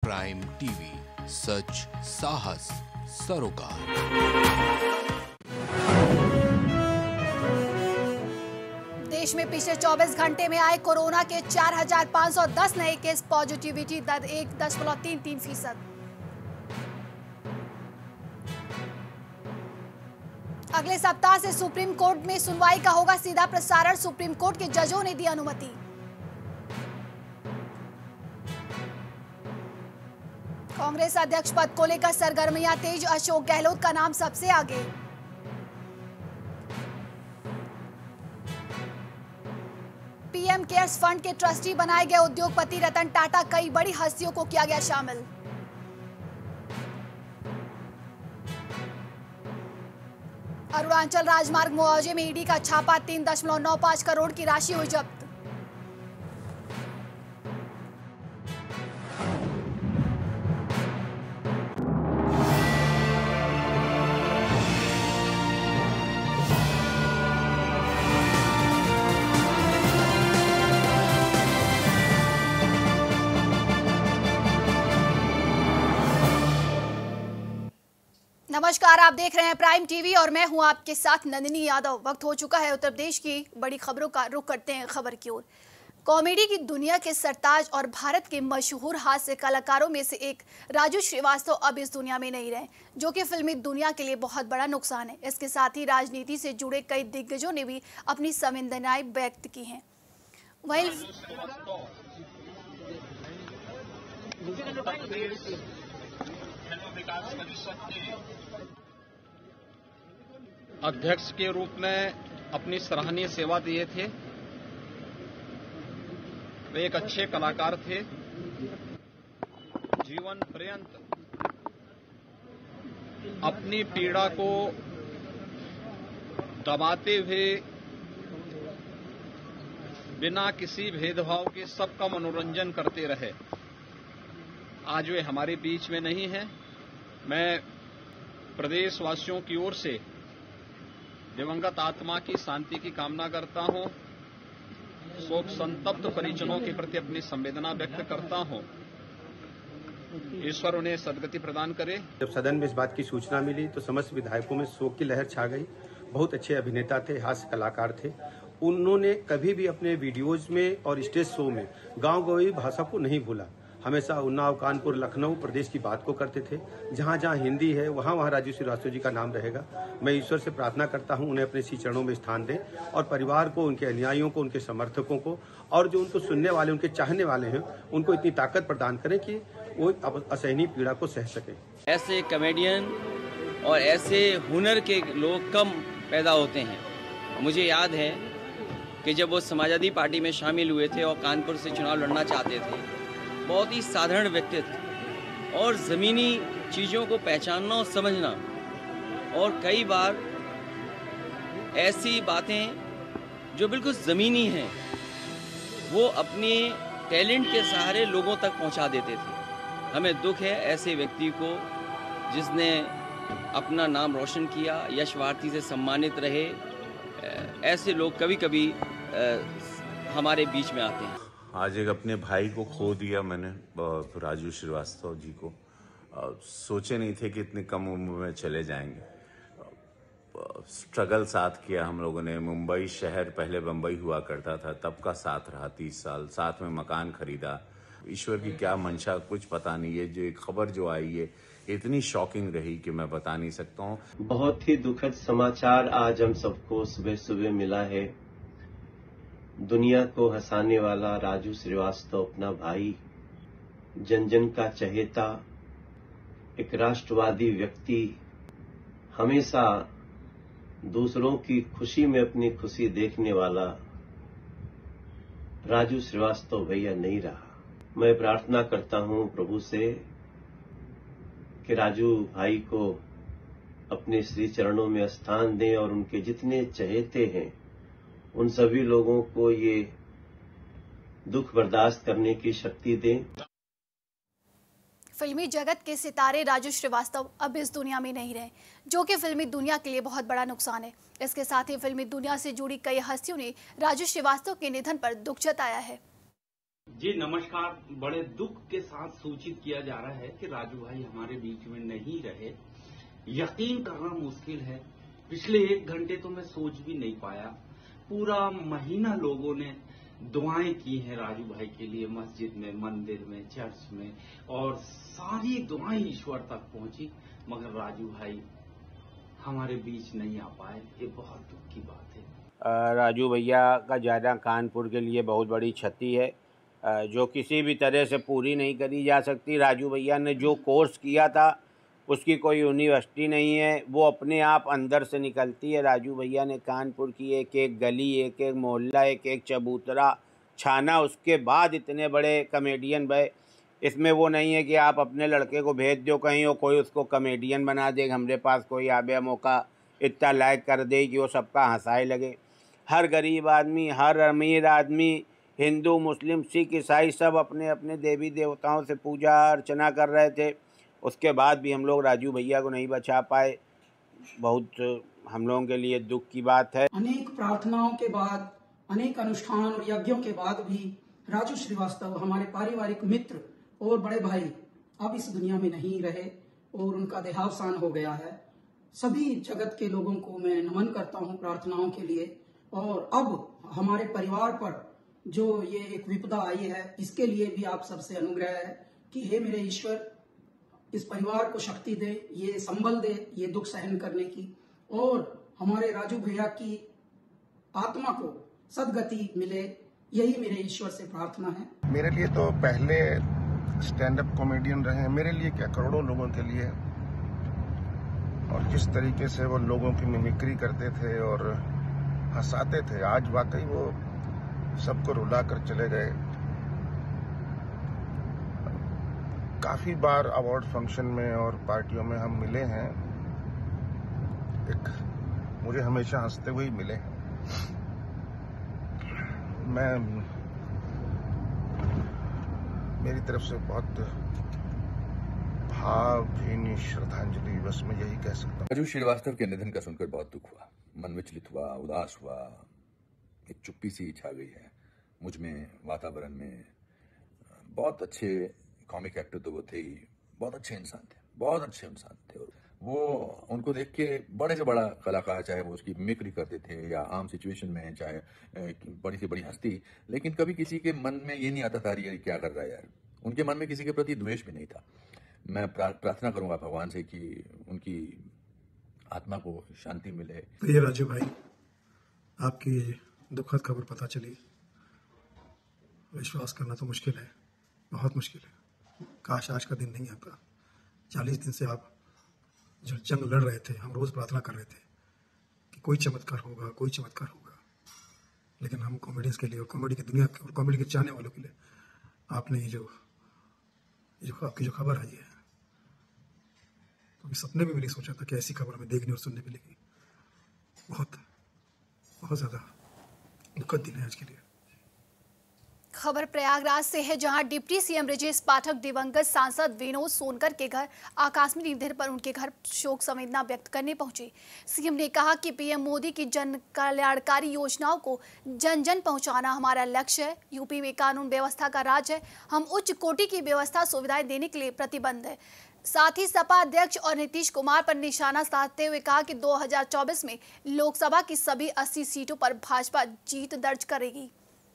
Prime TV, सच साहस सरोकार। देश में पिछले 24 घंटे में आए कोरोना के 4,510 नए केस, पॉजिटिविटी दर 1.33%। अगले सप्ताह से सुप्रीम कोर्ट में सुनवाई का होगा सीधा प्रसारण, सुप्रीम कोर्ट के जजों ने दी अनुमति। कांग्रेस अध्यक्ष पद को लेकर सरगर्मियां तेज, अशोक गहलोत का नाम सबसे आगे। पीएम केयर्स फंड के ट्रस्टी बनाए गए उद्योगपति रतन टाटा, कई बड़ी हस्तियों को किया गया शामिल। अरुणाचल राजमार्ग मुआवजे में ईडी का छापा, 3.95 करोड़ की राशि हुई जब्त। नमस्कार, आप देख रहे हैं प्राइम टीवी और मैं हूं आपके साथ नंदिनी यादव। वक्त हो चुका है उत्तर प्रदेश की बड़ी खबरों का। रुख करते हैं खबर की ओर। कॉमेडी की दुनिया के सरताज और भारत के मशहूर हास्य कलाकारों में से एक राजू श्रीवास्तव अब इस दुनिया में नहीं रहे, जो कि फिल्मी दुनिया के लिए बहुत बड़ा नुकसान है। इसके साथ ही राजनीति से जुड़े कई दिग्गजों ने भी अपनी संवेदनाएं व्यक्त की हैं। वहीं अध्यक्ष के रूप में अपनी सराहनीय सेवा दिए थे। वे एक अच्छे कलाकार थे। जीवन पर्यंत अपनी पीड़ा को दबाते हुए बिना किसी भेदभाव के सबका मनोरंजन करते रहे। आज वे हमारे बीच में नहीं हैं। मैं प्रदेशवासियों की ओर से दिवंगत आत्मा की शांति की कामना करता हूं। शोक संतप्त परिजनों के प्रति अपनी संवेदना व्यक्त करता हूं। ईश्वर उन्हें सद्गति प्रदान करे। जब सदन में इस बात की सूचना मिली तो समस्त विधायकों में शोक की लहर छा गई। बहुत अच्छे अभिनेता थे, हास्य कलाकार थे। उन्होंने कभी भी अपने वीडियोज में और स्टेज शो में गांव गंवाई भाषा को नहीं भूला। हमेशा उन्नाव, कानपुर, लखनऊ प्रदेश की बात को करते थे। जहाँ जहाँ हिंदी है वहाँ राजू श्रीवास्तव जी का नाम रहेगा। मैं ईश्वर से प्रार्थना करता हूँ उन्हें अपने श्री चरणों में स्थान दें और परिवार को, उनके अनुयायियों को, उनके समर्थकों को और जो उनको सुनने वाले, उनके चाहने वाले हैं, उनको इतनी ताकत प्रदान करें कि वो असहनीय पीड़ा को सह सकें। ऐसे कॉमेडियन और ऐसे हुनर के लोग कम पैदा होते हैं। मुझे याद है कि जब वो समाजवादी पार्टी में शामिल हुए थे और कानपुर से चुनाव लड़ना चाहते थे, बहुत ही साधारण व्यक्तित्व और ज़मीनी चीज़ों को पहचानना और समझना, और कई बार ऐसी बातें जो बिल्कुल ज़मीनी हैं वो अपने टैलेंट के सहारे लोगों तक पहुंचा देते थे। हमें दुख है ऐसे व्यक्ति को जिसने अपना नाम रोशन किया, यश भारती से सम्मानित रहे। ऐसे लोग कभी कभी हमारे बीच में आते हैं। आज एक अपने भाई को खो दिया मैंने, राजू श्रीवास्तव जी को। सोचे नहीं थे कि इतनी कम उम्र में चले जाएंगे। स्ट्रगल साथ किया हम लोगों ने। मुंबई शहर, पहले बम्बई हुआ करता था, तब का साथ रहा 30 साल। साथ में मकान खरीदा। ईश्वर की क्या मंशा कुछ पता नहीं है। जो एक खबर जो आई है इतनी शॉकिंग रही कि मैं बता नहीं सकता हूँ। बहुत ही दुखद समाचार आज हम सबको सुबह सुबह मिला है। दुनिया को हंसाने वाला राजू श्रीवास्तव, अपना भाई, जन जन का चहेता, एक राष्ट्रवादी व्यक्ति, हमेशा दूसरों की खुशी में अपनी खुशी देखने वाला राजू श्रीवास्तव भैया नहीं रहा। मैं प्रार्थना करता हूं प्रभु से कि राजू भाई को अपने श्री चरणों में स्थान दें और उनके जितने चहेते हैं उन सभी लोगों को ये दुख बर्दाश्त करने की शक्ति दें। फिल्मी जगत के सितारे राजू श्रीवास्तव अब इस दुनिया में नहीं रहे, जो कि फिल्मी दुनिया के लिए बहुत बड़ा नुकसान है। इसके साथ ही फिल्मी दुनिया से जुड़ी कई हस्तियों ने राजू श्रीवास्तव के निधन पर दुख जताया है। जी नमस्कार। बड़े दुख के साथ सूचित किया जा रहा है कि राजू भाई हमारे बीच में नहीं रहे। यकीन करना मुश्किल है, पिछले 1 घंटे तो मैं सोच भी नहीं पाया। पूरा महीना लोगों ने दुआएं की हैं राजू भाई के लिए, मस्जिद में, मंदिर में, चर्च में, और सारी दुआएं ईश्वर तक पहुंची, मगर राजू भाई हमारे बीच नहीं आ पाए। ये बहुत दुख की बात है। राजू भैया का जाना कानपुर के लिए बहुत बड़ी क्षति है, जो किसी भी तरह से पूरी नहीं करी जा सकती। राजू भैया ने जो कोर्स किया था उसकी कोई यूनिवर्सिटी नहीं है, वो अपने आप अंदर से निकलती है। राजू भैया ने कानपुर की एक एक गली, एक एक मोहल्ला, एक एक चबूतरा छाना, उसके बाद इतने बड़े कॉमेडियन बने। इसमें वो नहीं है कि आप अपने लड़के को भेज दो कहीं और कोई उसको कॉमेडियन बना दे, हमारे पास कोई आबे मौका इतना लाइक कर दे कि वो सबका हंसाए लगे। हर गरीब आदमी, हर अमीर आदमी, हिंदू, मुस्लिम, सिख, ईसाई सब अपने अपने देवी देवताओं से पूजा अर्चना कर रहे थे। उसके बाद भी हम लोग राजू भैया को नहीं बचा पाए। बहुत हम लोगों के लिए दुख की बात है। अनेक प्रार्थनाओं के बाद, अनेक अनुष्ठान और यज्ञों के बाद भी राजू श्रीवास्तव, हमारे पारिवारिक मित्र और बड़े भाई, अब इस दुनिया में नहीं रहे और उनका देहावसान हो गया है। सभी जगत के लोगों को मैं नमन करता हूं प्रार्थनाओं के लिए। और अब हमारे परिवार पर जो ये एक विपदा आई है, इसके लिए भी आप सबसे अनुग्रह है कि हे मेरे ईश्वर, इस परिवार को शक्ति दे, ये संबल दे ये दुख सहन करने की, और हमारे राजू भैया की आत्मा को सद्गति मिले, यही मेरे ईश्वर से प्रार्थना है। मेरे लिए तो पहले स्टैंड अप कॉमेडियन रहे हैं, मेरे लिए क्या करोड़ों लोगों के लिए। और जिस तरीके से वो लोगों की मिमिक्री करते थे और हंसाते थे, आज वाकई वो सबको रुला कर चले गए। काफी बार अवार्ड फंक्शन में और पार्टियों में हम मिले हैं, मुझे हमेशा हंसते हुए ही मिले हैं। मेरी तरफ से बहुत भावभीनी श्रद्धांजलि, बस मैं यही कह सकता हूँ। राजू श्रीवास्तव के निधन का सुनकर बहुत दुख हुआ, मन विचलित हुआ, उदास हुआ, एक चुप्पी सी छा गई है मुझ में, वातावरण में। बहुत अच्छे कॉमिक एक्टर तो वो थे ही, बहुत अच्छे इंसान थे, बहुत अच्छे इंसान थे। और वो उनको देख के बड़े से बड़ा कलाकार, चाहे वो उसकी मिमिक्री करते थे या आम सिचुएशन में, चाहे बड़ी से बड़ी हस्ती, लेकिन कभी किसी के मन में ये नहीं आता था ये क्या कर रहा है यार। उनके मन में किसी के प्रति द्वेष भी नहीं था। मैं प्रार्थना करूंगा भगवान से कि उनकी आत्मा को शांति मिले। तो ये राजू भाई, आपकी दुखद खबर पता चली, विश्वास करना तो मुश्किल है, बहुत मुश्किल है। काश आज का दिन नहीं आता। 40 दिन से आप जो जंग लड़ रहे थे, हम रोज प्रार्थना कर रहे थे कि कोई चमत्कार होगा, कोई चमत्कार होगा। लेकिन हम कॉमेडियंस के लिए और कॉमेडी की दुनिया के और कॉमेडी के चाहने वालों के लिए आपने ये जो आपकी जो खबर आई है, तो सपने में भी नहीं सोचा था कि ऐसी खबर हमें देखने और सुनने मिलेगी। बहुत बहुत ज्यादा दुखद दिन है आज के लिए। खबर प्रयागराज से है, जहां डिप्टी सीएम ब्रजेश पाठक दिवंगत सांसद विनोद सोनकर के घर आकस्मिक निधन पर उनके घर शोक संवेदना व्यक्त करने पहुंचे। सीएम ने कहा कि पीएम मोदी की जन कल्याणकारी योजनाओं को जन जन पहुंचाना हमारा लक्ष्य है। यूपी में कानून व्यवस्था का राज है, हम उच्च कोटि की व्यवस्था सुविधाएं देने के लिए प्रतिबद्ध है। साथ ही सपा अध्यक्ष और नीतीश कुमार पर निशाना साधते हुए कहा कि 2024 में लोकसभा की सभी 80 सीटों पर भाजपा जीत दर्ज करेगी।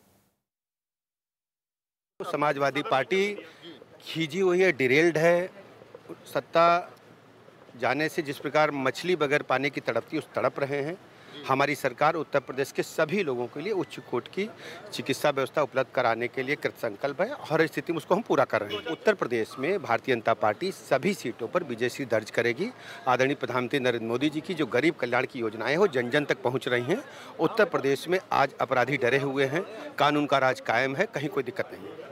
समाजवादी पार्टी खींची हुई है, डिरेल्ड है। सत्ता जाने से जिस प्रकार मछली बगैर पानी की तड़पती, उस तड़प रहे हैं। हमारी सरकार उत्तर प्रदेश के सभी लोगों के लिए उच्च कोटि की चिकित्सा व्यवस्था उपलब्ध कराने के लिए कृत संकल्प है। हर स्थिति में उसको हम पूरा कर रहे हैं। उत्तर प्रदेश में भारतीय जनता पार्टी सभी सीटों पर विजय दर्ज करेगी। आदरणीय प्रधानमंत्री नरेंद्र मोदी जी की जो गरीब कल्याण की योजनाएं हो जन जन तक पहुंच रही हैं। उत्तर प्रदेश में आज अपराधी डरे हुए हैं, कानून का राज कायम है, कहीं कोई दिक्कत नहीं है।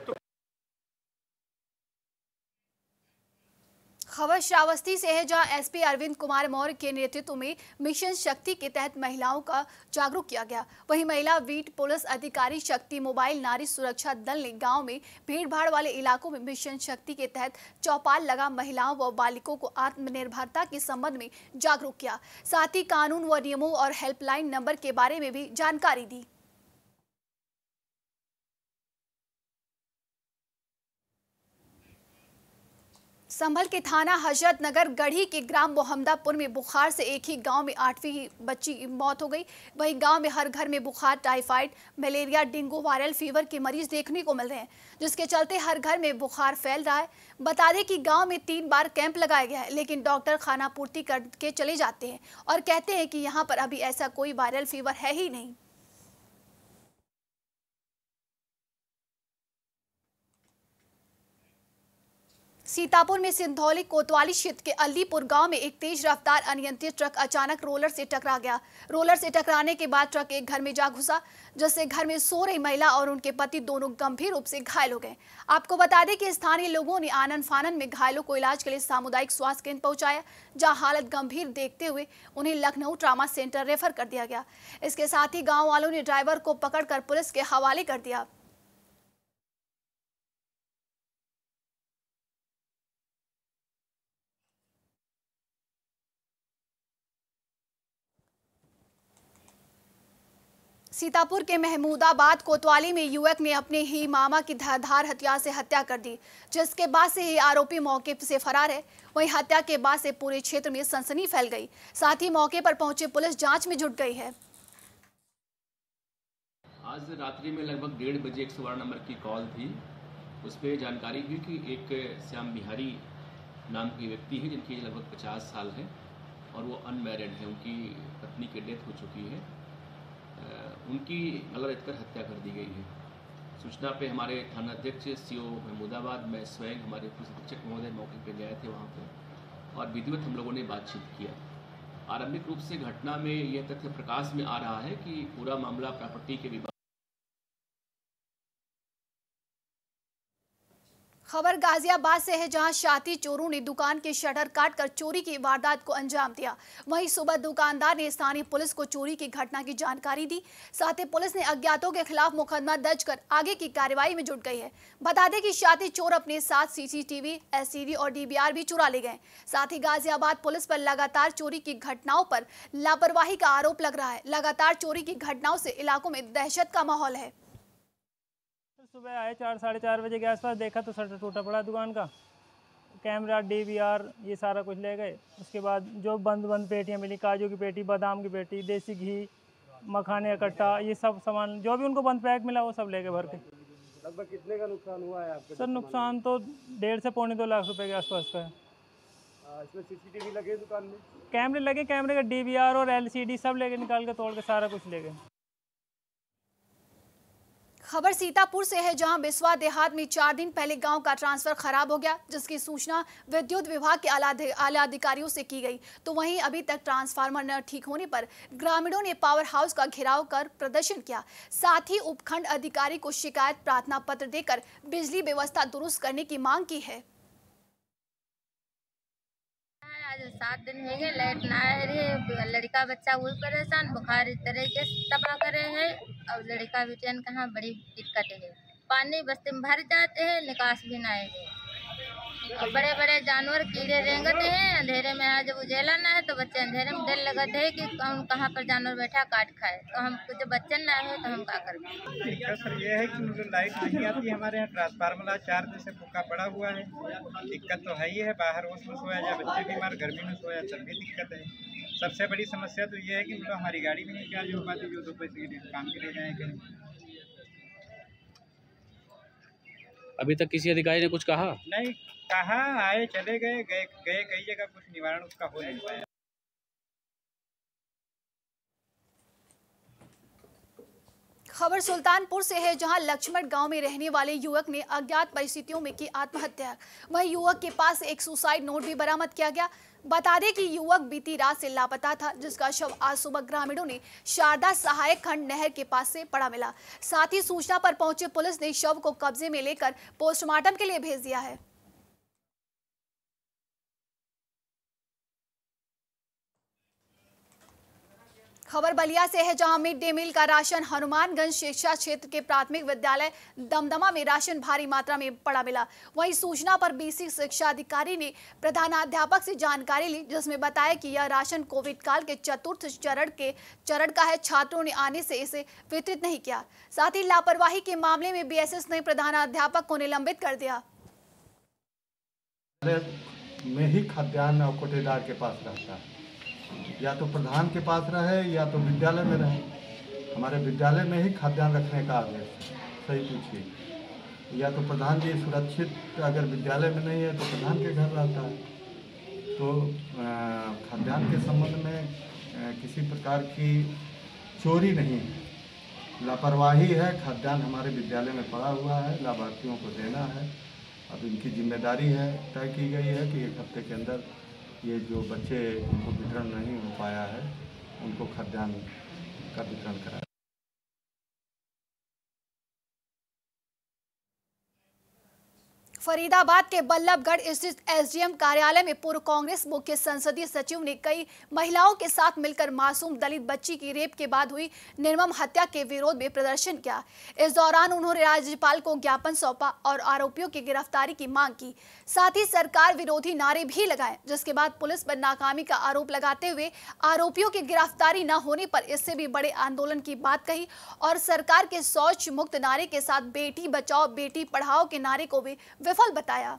खबर श्रावस्ती से है, जहां एसपी अरविंद कुमार मौर्य के नेतृत्व में मिशन शक्ति के तहत महिलाओं का जागरूक किया गया। वहीं महिला बीट पुलिस अधिकारी शक्ति मोबाइल नारी सुरक्षा दल ने गांव में भीड़भाड़ वाले इलाकों में मिशन शक्ति के तहत चौपाल लगा महिलाओं व बालिकों को आत्मनिर्भरता के संबंध में जागरूक किया। साथ ही कानून व नियमों और हेल्पलाइन नंबर के बारे में भी जानकारी दी। संभल के थाना हजरत नगर गढ़ी के ग्राम मोहम्मदापुर में बुखार से एक ही गांव में 8वीं बच्ची की मौत हो गई। वहीं गांव में हर घर में बुखार, typhoid, malaria, dengue, viral fever के मरीज देखने को मिल रहे हैं, जिसके चलते हर घर में बुखार फैल रहा है। बता दें कि गांव में 3 बार कैंप लगाया गया है, लेकिन डॉक्टर खानापूर्ति करके चले जाते हैं और कहते हैं कि यहाँ पर अभी ऐसा कोई वायरल फीवर है ही नहीं। सीतापुर में सिंधौली कोतवाली क्षेत्र के अलीपुर गांव में एक तेज रफ्तार अनियंत्रित ट्रक अचानक रोलर से टकरा गया। रोलर से टकराने के बाद ट्रक एक घर में जा घुसा, जिससे घर में सो रही महिला और उनके पति दोनों गंभीर रूप से घायल हो गए। आपको बता दें कि स्थानीय लोगों ने आनन फानन में घायलों को इलाज के लिए सामुदायिक स्वास्थ्य केंद्र पहुंचाया, जहां हालत गंभीर देखते हुए उन्हें लखनऊ ट्रामा सेंटर रेफर कर दिया गया। इसके साथ ही गाँव वालों ने ड्राइवर को पकड़कर पुलिस के हवाले कर दिया। सीतापुर के महमूदाबाद कोतवाली में युवक ने अपने ही मामा की धारदार हथियार से हत्या कर दी, जिसके बाद से ही आरोपी मौके से फरार है। वहीं हत्या के बाद से पूरे क्षेत्र में सनसनी फैल गई। साथ ही मौके पर पहुंची पुलिस जांच में जुट गई है। आज रात्रि में लगभग 1:30 बजे 112 नंबर की कॉल थी। उस पर जानकारी हुई कि एक श्याम बिहारी नाम के व्यक्ति है, जिनकी लगभग 50 साल है और वो अनमैरिड है। उनकी पत्नी की डेथ हो चुकी है। उनकी गला रचकर हत्या कर दी गई है। सूचना पे हमारे थाना अध्यक्ष सीओ महमूदाबाद में स्वयं हमारे पुलिस अधीक्षक महोदय मौके पे गए थे वहाँ पे, और विधिवत हम लोगों ने बातचीत किया। आरंभिक रूप से घटना में यह तथ्य प्रकाश में आ रहा है कि पूरा मामला प्रॉपर्टी के विवाद। खबर गाजियाबाद से है, जहां शाती चोरों ने दुकान के शटर काटकर चोरी की वारदात को अंजाम दिया। वहीं सुबह दुकानदार ने स्थानीय पुलिस को चोरी की घटना की जानकारी दी। साथ ही पुलिस ने अज्ञातों के खिलाफ मुकदमा दर्ज कर आगे की कार्रवाई में जुट गई है। बता दें कि शाती चोर अपने साथ सीसीटीवी, एससीडी और डीवीआर भी चुरा ले गए। साथ ही गाजियाबाद पुलिस पर लगातार चोरी की घटनाओं पर लापरवाही का आरोप लग रहा है। लगातार चोरी की घटनाओं से इलाकों में दहशत का माहौल है। सुबह आए 4 साढ़े 4 बजे के आसपास, देखा तो शटर टूटा पड़ा दुकान का। कैमरा, डीवीआर ये सारा कुछ ले गए। उसके बाद जो बंद पेटियाँ मिली, काजू की पेटी, बादाम की पेटी, देसी घी, मखाने का कट्टा, ये सब सामान जो भी उनको बंद पैक मिला वो सब ले गए भर के। लगभग कितने का नुकसान हुआ है आपके? सर नुकसान तो 1.5 से पौने 2 लाख रुपए के आसपास का है। इसमें सीसीटीवी लगे दुकान में? कैमरे लगे, कैमरे का डीवीआर और एलसीडी सब लेके निकाल के तोड़ के सारा कुछ ले गए। खबर सीतापुर से है, जहां बिस्वा देहात में 4 दिन पहले गांव का ट्रांसफर खराब हो गया, जिसकी सूचना विद्युत विभाग के आला अधिकारियों से की गई। तो वहीं अभी तक ट्रांसफार्मर न ठीक होने पर ग्रामीणों ने पावर हाउस का घेराव कर प्रदर्शन किया। साथ ही उपखंड अधिकारी को शिकायत प्रार्थना पत्र देकर बिजली व्यवस्था दुरुस्त करने की मांग की है। आज 7 दिन हो गए, लाइट ना आ रही है। लड़का बच्चा वो परेशान, बुखार इस तरीके से तबाह करे है और लड़का बेटियन कहाँ बड़ी दिक्कत है। पानी बस्ती में भर जाते हैं, निकास भी ना है। और बड़े बड़े जानवर कीड़े रेंगते हैं। अंधेरे में आज जब उजेला ना है तो बच्चे अंधेरे में डर लगते है कि कौन कहाँ पर जानवर बैठा काट खाए। तो हम जब बच्चे ना है तो हम क्या करें? दिक्कत सर ये है कि मतलब लाइट नहीं आती हमारे यहाँ। ट्रांसफार्मर 4 दिन से फूका पड़ा हुआ है। दिक्कत तो है ही है, बाहर ओस में सोया जाए, बच्चे बीमार, गर्मी में सोया, तब भी दिक्कत है। सबसे बड़ी समस्या तो ये है कि मतलब हमारी गाड़ी भी नहीं चार्ज हो पाती, जो 2 पैसे के काम के लिए जाए कहीं। अभी तक किसी अधिकारी ने कुछ कहा नहीं? कहा, आए चले गए कई जगह, कुछ निवारण उसका हो नहीं पाया। खबर सुल्तानपुर से है, जहां लक्ष्मण गांव में रहने वाले युवक ने अज्ञात परिस्थितियों में की आत्महत्या। वहीं युवक के पास एक सुसाइड नोट भी बरामद किया गया। बता दें कि युवक बीती रात से लापता था, जिसका शव आज सुबह ग्रामीणों ने शारदा सहायक खंड नहर के पास से पड़ा मिला। साथ ही सूचना पर पहुंचे पुलिस ने शव को कब्जे में लेकर पोस्टमार्टम के लिए भेज दिया है। खबर बलिया से है, जहां मिड डे मील का राशन हनुमानगंज शिक्षा क्षेत्र के प्राथमिक विद्यालय दमदमा में राशन भारी मात्रा में पड़ा मिला। वहीं सूचना पर बीसी शिक्षा अधिकारी ने प्रधानाध्यापक से जानकारी ली, जिसमें बताया कि यह राशन कोविड काल के चतुर्थ चरण का है। छात्रों ने आने से इसे वितरित नहीं किया। साथ ही लापरवाही के मामले में बीएसएस ने प्रधानाध्यापक को निलंबित कर दिया। में ही खाद्यान्न और कोटेदार के पास रहता है, या तो प्रधान के पास रहे या तो विद्यालय में रहे। हमारे विद्यालय में ही खाद्यान्न रखने का आदेश है, सही पूछिए, या तो प्रधान जी सुरक्षित अगर विद्यालय में नहीं है तो प्रधान के घर रहता है। तो खाद्यान्न के संबंध में किसी प्रकार की चोरी नहीं है, लापरवाही है। खाद्यान्न हमारे विद्यालय में पड़ा हुआ है, लाभार्थियों को देना है। अब इनकी जिम्मेदारी है, तय की गई है कि 1 हफ्ते के अंदर ये जो बच्चे उनको वितरण नहीं हो पाया है उनको खाद्यान्न का वितरण कराया। फरीदाबाद के बल्लभगढ़ स्थित एसडीएम कार्यालय में पूर्व कांग्रेस मुख्य संसदीय सचिव ने कई महिलाओं के साथ मिलकर मासूम दलित बच्ची की रेप के बाद हुई निर्मम हत्या के विरोध में प्रदर्शन किया। इस दौरान उन्होंने राज्यपाल को ज्ञापन सौंपा और आरोपियों की गिरफ्तारी की मांग की। साथ ही सरकार विरोधी नारे भी लगाए, जिसके बाद पुलिस पर नाकामी का आरोप लगाते हुए आरोपियों की गिरफ्तारी न होने पर इससे भी बड़े आंदोलन की बात कही और सरकार के शौच मुक्त नारे के साथ बेटी बचाओ बेटी पढ़ाओ के नारे को भी विफल बताया।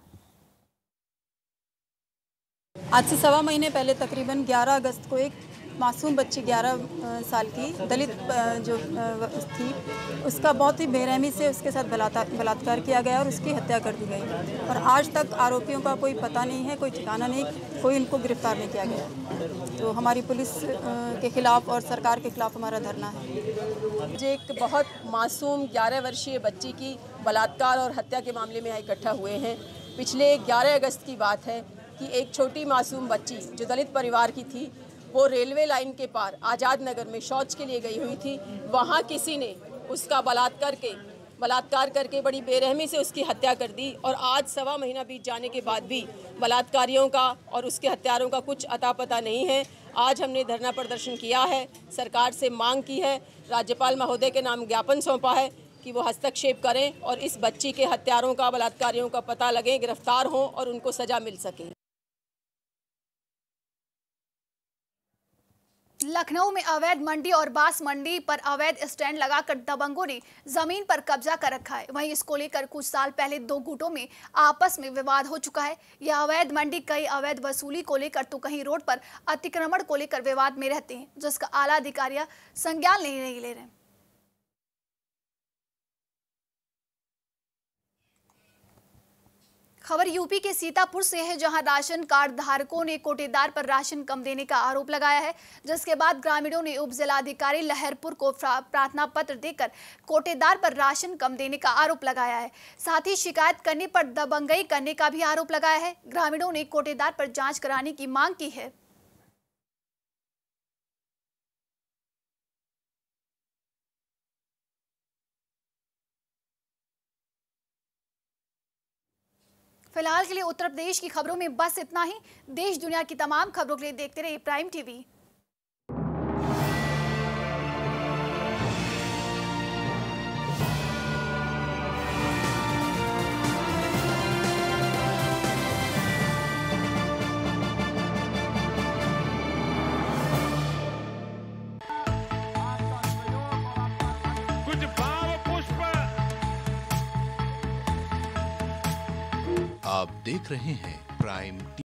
आज से 1.25 महीने पहले तकरीबन 11 अगस्त को एक मासूम बच्ची 11 साल की दलित जो थी, उसका बहुत ही बेरहमी से उसके साथ बलात्कार किया गया और उसकी हत्या कर दी गई। और आज तक आरोपियों का कोई पता नहीं है, कोई ठिकाना नहीं, कोई इनको गिरफ्तार नहीं किया गया। तो हमारी पुलिस के खिलाफ और सरकार के खिलाफ हमारा धरना है। मुझे एक बहुत मासूम 11 वर्षीय बच्ची की बलात्कार और हत्या के मामले में इकट्ठा हुए हैं। पिछले 11 अगस्त की बात है कि एक छोटी मासूम बच्ची जो दलित परिवार की थी, वो रेलवे लाइन के पार आज़ाद नगर में शौच के लिए गई हुई थी। वहाँ किसी ने उसका बलात्कार करके बड़ी बेरहमी से उसकी हत्या कर दी। और आज 1.25 महीना बीत जाने के बाद भी बलात्कारियों का और उसके हत्यारों का कुछ अता पता नहीं है। आज हमने धरना प्रदर्शन किया है, सरकार से मांग की है, राज्यपाल महोदय के नाम ज्ञापन सौंपा है कि वो हस्तक्षेप करें और इस बच्ची के हत्यारों का, बलात्कारियों का पता लगे, गिरफ्तार हों और उनको सजा मिल सके। लखनऊ में अवैध मंडी और बांस मंडी पर अवैध स्टैंड लगाकर दबंगों ने जमीन पर कब्जा कर रखा है। वहीं इसको लेकर कुछ साल पहले 2 गुटों में आपस में विवाद हो चुका है। यह अवैध मंडी कई अवैध वसूली को लेकर तो कहीं रोड पर अतिक्रमण को लेकर विवाद में रहते हैं, जिसका आला अधिकारी संज्ञान नहीं ले रहे। खबर यूपी के सीतापुर से है, जहां राशन कार्ड धारकों ने कोटेदार पर राशन कम देने का आरोप लगाया है, जिसके बाद ग्रामीणों ने उप जिलाधिकारी लहरपुर को प्रार्थना पत्र देकर कोटेदार पर राशन कम देने का आरोप लगाया है। साथ ही शिकायत करने पर दबंगई करने का भी आरोप लगाया है। ग्रामीणों ने कोटेदार पर जांच कराने की मांग की है। फिलहाल के लिए उत्तर प्रदेश की खबरों में बस इतना ही। देश दुनिया की तमाम खबरों के लिए देखते रहिए प्राइम टीवी। कुछ भाव पुष्प। आप देख रहे हैं प्राइम